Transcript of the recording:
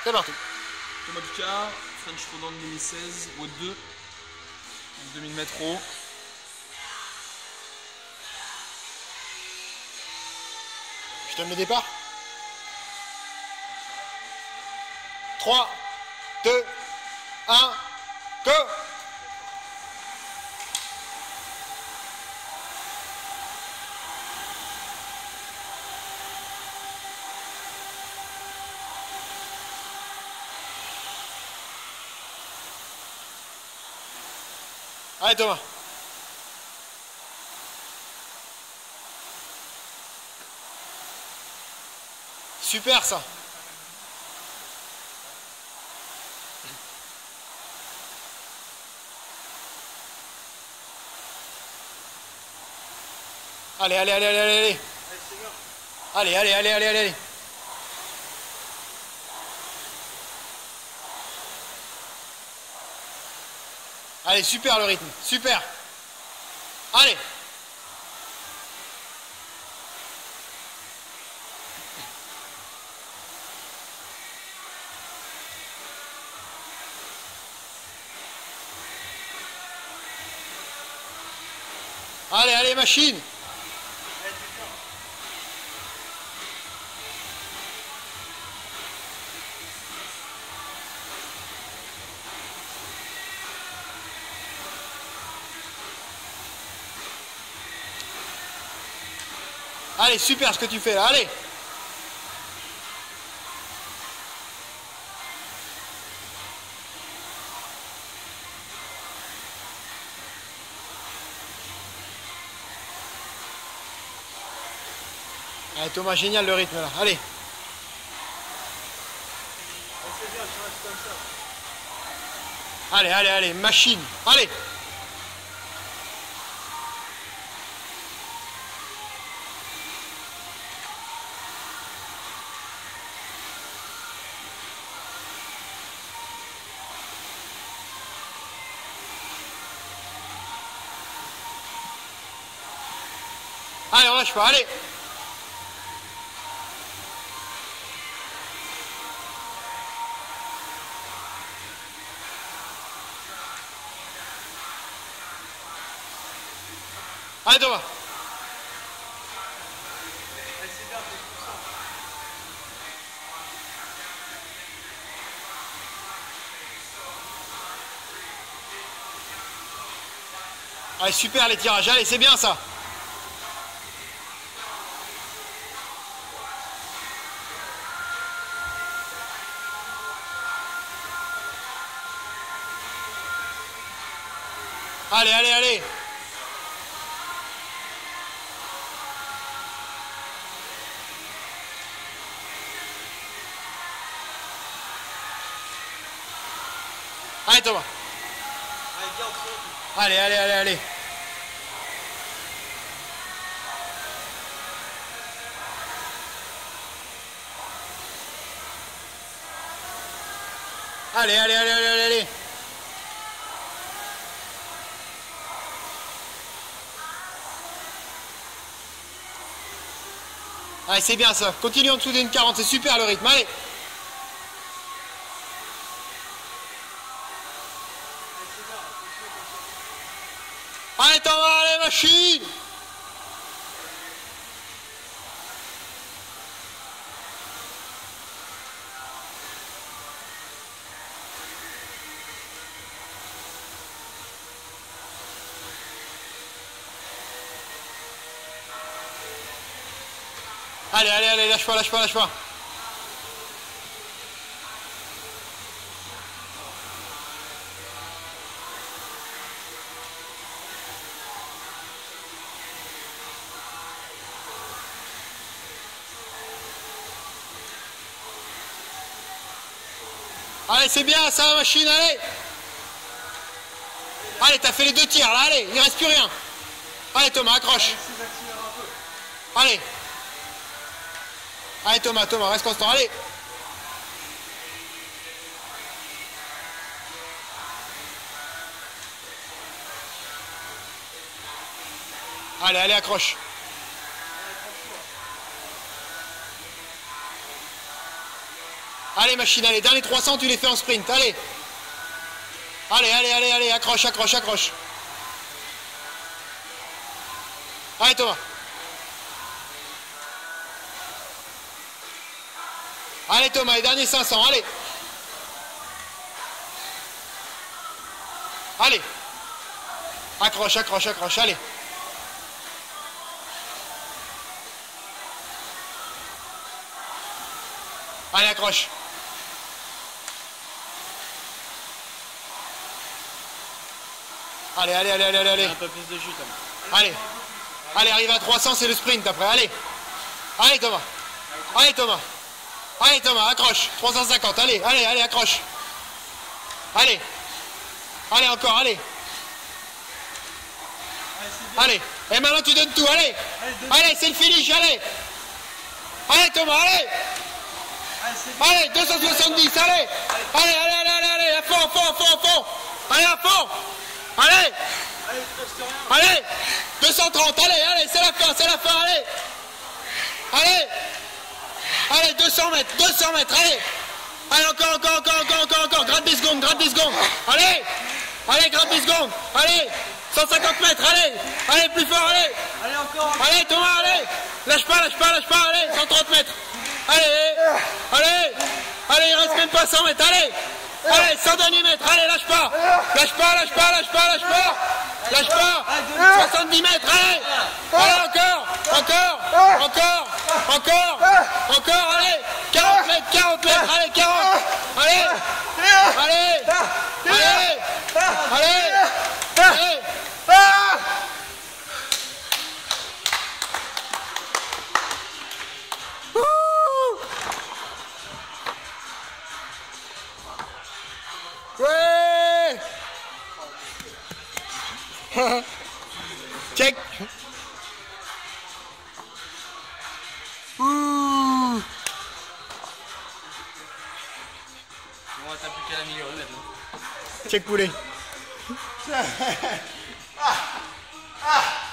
C'est parti. Thomas Ducard, French Rodent 2016, WOD 2, 2000 mètres haut. Je donne le départ. 3, 2, 1, go! Allez Thomas. Super ça. Allez, allez, allez, allez, allez. Allez, allez, allez, allez, allez. Allez, super le rythme, super. Allez. Allez, allez, machine. Allez, super ce que tu fais là, allez. Allez Thomas, génial le rythme là, allez. Allez, allez, allez, machine, allez. Allez, on lâche pas, allez. Allez Thomas. Allez, super les tirages, allez, c'est bien ça. Allez, allez, allez. Allez Thomas. Allez, allez, allez, allez. Allez, allez, allez, allez, allez, allez. Allez, c'est bien ça. Continue en dessous d'une 40, c'est super le rythme. Allez. Allez Thomas, allez machine. Allez, allez, allez, lâche pas, lâche pas, lâche pas. Allez, c'est bien ça, machine, allez. Allez, t'as fait les deux tirs, là, allez, il ne reste plus rien. Allez Thomas, accroche. Allez. Allez Thomas, Thomas, reste constant, allez. Allez, allez, accroche. Allez machine, allez, dernier 300, tu les fais en sprint, allez. Allez, allez, allez, allez, accroche, accroche, accroche. Allez Thomas. Allez Thomas, les derniers 500, allez. Allez. Accroche, accroche, accroche, allez. Allez, accroche. Allez, allez, allez, allez, allez. Un peu plus de chute. Allez. Allez, arrive à 300, c'est le sprint après, allez. Allez Thomas. Allez Thomas. Allez Thomas, accroche. 350, allez, allez, allez, accroche. Allez. Allez encore, allez. Allez. Et maintenant tu donnes tout, allez. Allez, c'est le finish, allez. Allez Thomas, allez. Allez, 270, allez. Allez, allez, allez, allez, allez, à fond, à fond, à fond, à fond. Allez, à fond. Allez. Allez. 230, allez, allez, c'est la fin, allez. Allez. Allez, 200 mètres, allez. Allez, encore, encore, encore, encore, encore, encore. Gratte 10 secondes, gratte 10 secondes. Allez. Allez, gratte 10 secondes. Allez. 150 mètres, allez. Allez, plus fort, allez. Allez, encore. Allez, Thomas, allez. Lâche pas, lâche pas, lâche pas, allez. 130 mètres. Allez, allez. Allez, il reste même pas 100 mètres, allez. Allez, 100 derniers mètres, allez, lâche pas. Lâche pas, lâche pas, lâche pas, lâche pas. Lâche pas. 70 mètres, allez. Allez, encore, encore, encore, encore, encore, allez. 40 mètres, 40 mètres, allez, 40. Allez, allez, allez, allez, allez. Ouais. Check. Bon, t'as plus qu'à l'améliorer maintenant. Check poulet.